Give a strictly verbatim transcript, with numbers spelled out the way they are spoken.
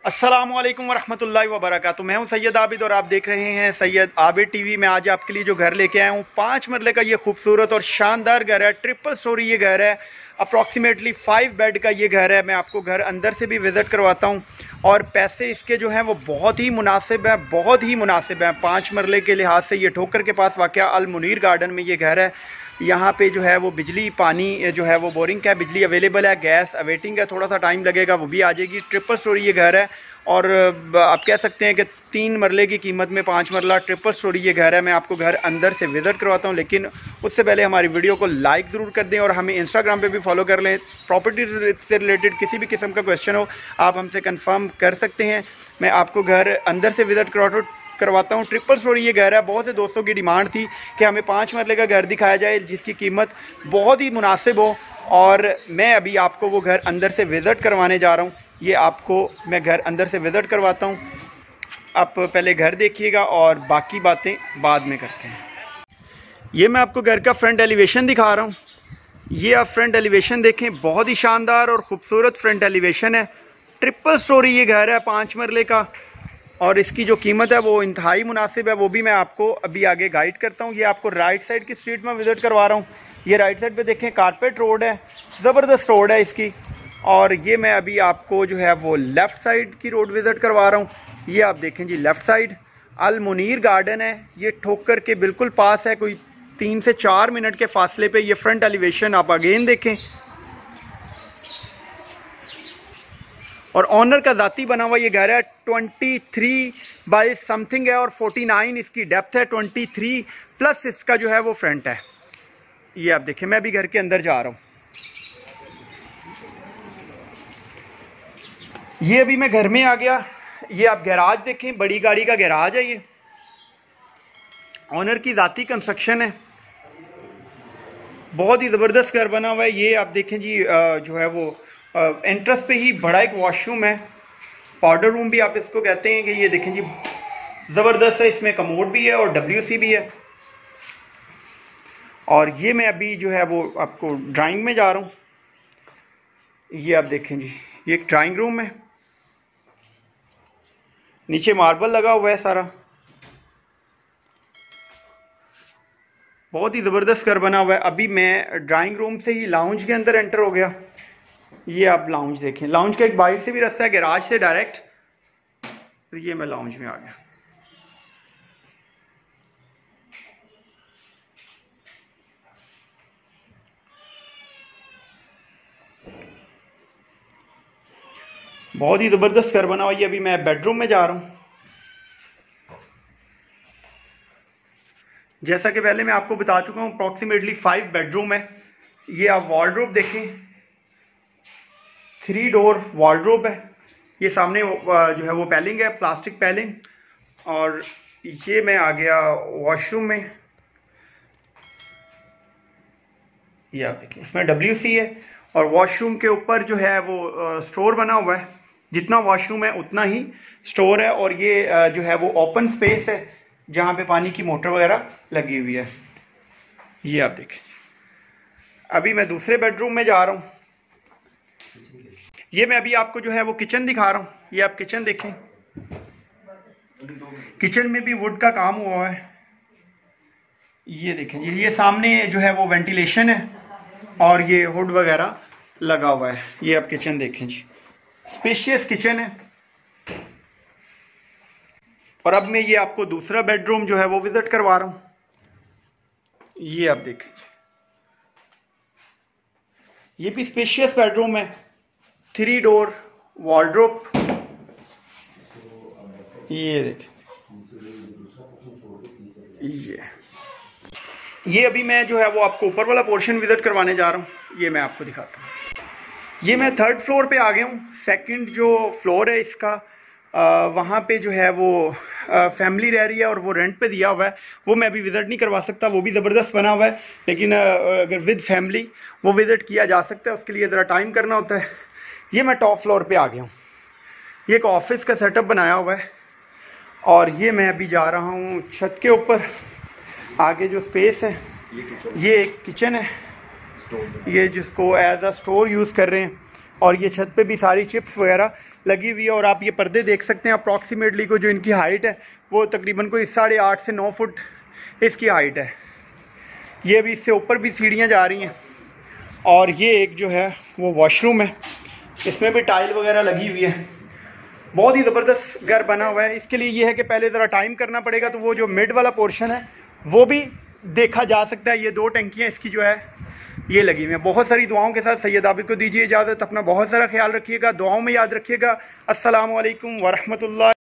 अस्सलामु अलैकुम वरहमतुल्लाहि वबरकातुहू। मैं हूं सैयद आबिद और आप देख रहे हैं सैयद आबिद टीवी। मैं आज आपके लिए जो घर लेके आया हूं, पाँच मरले का ये खूबसूरत और शानदार घर है। ट्रिपल स्टोरी ये घर है, अप्रॉक्सीमेटली फाइव बेड का ये घर है। मैं आपको घर अंदर से भी विज़िट करवाता हूं और पैसे इसके जो हैं वो बहुत ही मुनासिब है, बहुत ही मुनासिब है। पाँच मरले के लिहाज से ये ठोकर के पास वाक़या अल मुनीर गार्डन में ये घर है। यहाँ पे जो है वो बिजली पानी जो है वो बोरिंग का है, बिजली अवेलेबल है, गैस अवेटिंग है, थोड़ा सा टाइम लगेगा वो भी आ जाएगी। ट्रिपल स्टोरी ये घर है और आप कह सकते हैं कि तीन मरले की कीमत में पाँच मरला ट्रिपल स्टोरी ये घर है। मैं आपको घर अंदर से विज़िट करवाता हूँ, लेकिन उससे पहले हमारी वीडियो को लाइक ज़रूर कर दें और हमें इंस्टाग्राम पे भी फॉलो कर लें। प्रॉपर्टी से रिलेटेड किसी भी किस्म का क्वेश्चन हो आप हमसे कंफर्म कर सकते हैं। मैं आपको घर अंदर से विज़िट करवाता करवाता हूँ। ट्रिपल स्टोरी ये घर है। बहुत से दोस्तों की डिमांड थी कि हमें पाँच मरले का घर दिखाया जाए जिसकी कीमत बहुत ही मुनासिब हो, और मैं अभी आपको वो घर अंदर से विज़िट करवाने जा रहा हूँ। ये आपको मैं घर अंदर से विज़िट करवाता हूँ। आप पहले घर देखिएगा और बाकी बातें बाद में करते हैं। ये मैं आपको घर का फ्रंट एलिवेशन दिखा रहा हूँ। ये आप फ्रंट एलिवेशन देखें, बहुत ही शानदार और ख़ूबसूरत फ्रंट एलिवेशन है। ट्रिपल स्टोरी ये घर है पाँच मरले का, और इसकी जो कीमत है वो इंतहाई मुनासिब है। वो भी मैं आपको अभी आगे गाइड करता हूँ। ये आपको राइट साइड की स्ट्रीट में विज़िट करवा रहा हूँ। ये राइट साइड पे देखें, कारपेट रोड है, ज़बरदस्त रोड है इसकी। और ये मैं अभी आपको जो है वो लेफ़्ट साइड की रोड विज़िट करवा रहा हूँ। ये आप देखें जी, left side Al Munir garden है। ये ठोकर के बिल्कुल पास है, कोई तीन से चार मिनट के फासले पे। ये फ्रंट एलिवेशन आप अगेन देखें, और ऑनर का ज़ाती बना हुआ ये घर है। तेईस बाई समथिंग है और उनचास इसकी डेप्थ है। तेईस प्लस इसका जो है वो फ्रंट है। ये आप देखें, मैं भी घर के अंदर जा रहा हूँ। ये अभी मैं घर में आ गया। ये आप गैराज देखें, बड़ी गाड़ी का गैराज है। ये ऑनर की ज़ाती कंस्ट्रक्शन है, बहुत ही ज़बरदस्त घर बना हुआ है। ये आप देखें जी, जो है वो एंट्रेंस पे ही बड़ा एक वॉशरूम है, पाउडर रूम भी आप इसको कहते हैं। कि ये देखें जी, ज़बरदस्त है। इसमें कमोड भी है और डब्ल्यूसी भी है। और ये मैं अभी जो है वो आपको ड्राइंग में जा रहा हूँ। ये आप देखें जी, ये एक ड्राइंग रूम है, नीचे मार्बल लगा हुआ है सारा। बहुत ही ज़बरदस्त घर बना हुआ है। अभी मैं ड्राइंग रूम से ही लाउंज के अंदर एंटर हो गया। ये आप लाउंज देखें, लाउंज का एक बाहर से भी रास्ता है गैराज से डायरेक्ट। तो ये मैं लाउंज में आ गया। बहुत ही ज़बरदस्त घर बना हुआ। ये अभी मैं बेडरूम में जा रहा हूँ। जैसा कि पहले मैं आपको बता चुका हूँ, अप्रॉक्सीमेटली फाइव बेडरूम है। ये आप वार्डरोब देखें, थ्री डोर वार्डरोब है। ये सामने जो है वो पैलिंग है, प्लास्टिक पैलिंग। और ये मैं आ गया वॉशरूम में। ये आप देखें, इसमें डब्ल्यूसी है और वॉशरूम के ऊपर जो है वो स्टोर बना हुआ है। जितना वॉशरूम है उतना ही स्टोर है। और ये जो है वो ओपन स्पेस है जहाँ पे पानी की मोटर वगैरह लगी हुई है। ये आप देखें। अभी मैं दूसरे बेडरूम में जा रहा हूँ। ये मैं अभी आपको जो है वो किचन दिखा रहा हूँ। ये आप किचन देखें, किचन में भी वुड का काम हुआ है। ये देखें जी, ये सामने जो है वो वेंटिलेशन है और ये हुड वगैरह लगा हुआ है। ये आप किचन देखें जी, स्पेशियस किचन है। और अब मैं ये आपको दूसरा बेडरूम जो है वो विजिट करवा रहा हूँ। ये आप देखें, ये भी स्पेशियस बेडरूम है, थ्री डोर वार्डरोब। ये देखें, ये ये अभी मैं जो है वो आपको ऊपर वाला पोर्शन विजिट करवाने जा रहा हूँ। ये मैं आपको दिखाता हूँ। ये मैं थर्ड फ्लोर पे आ गया हूँ। सेकंड जो फ्लोर है इसका, आ, वहाँ पे जो है वो आ, फैमिली रह रही है और वो रेंट पे दिया हुआ है। वो मैं अभी विजिट नहीं करवा सकता, वो भी ज़बरदस्त बना हुआ है, लेकिन आ, अगर विद फैमिली वो विजिट किया जा सकता है। उसके लिए ज़रा टाइम करना होता है। ये मैं टॉप फ्लोर पे आ गया हूँ। ये एक ऑफिस का सेटअप बनाया हुआ है। और ये मैं अभी जा रहा हूँ छत के ऊपर। आगे जो स्पेस है, ये एक किचन है, ये जिसको एज अ स्टोर यूज़ कर रहे हैं। और ये छत पे भी सारी चिप्स वगैरह लगी हुई है। और आप ये पर्दे देख सकते हैं अप्रॉक्सीमेटली को जो इनकी हाइट है वो तकरीबन कोई साढ़े आठ से नौ फुट इसकी हाइट है। ये भी इससे ऊपर भी सीढ़ियाँ जा रही हैं। और ये एक जो है वो वॉशरूम है, इसमें भी टाइल वगैरह लगी हुई है। बहुत ही ज़बरदस्त घर बना हुआ है। इसके लिए ये है कि पहले ज़रा टाइम करना पड़ेगा, तो वो जो मिड वाला पोर्शन है वो भी देखा जा सकता है। ये दो टंकियाँ इसकी जो है ये लगी हुई हैं। बहुत सारी दुआओं के साथ सैयद आबिद को दीजिए इजाज़त। अपना बहुत सारा ख्याल रखिएगा, दुआओं में याद रखिएगा। अस्सलामु अलैकुम वरहमतुल्लाह।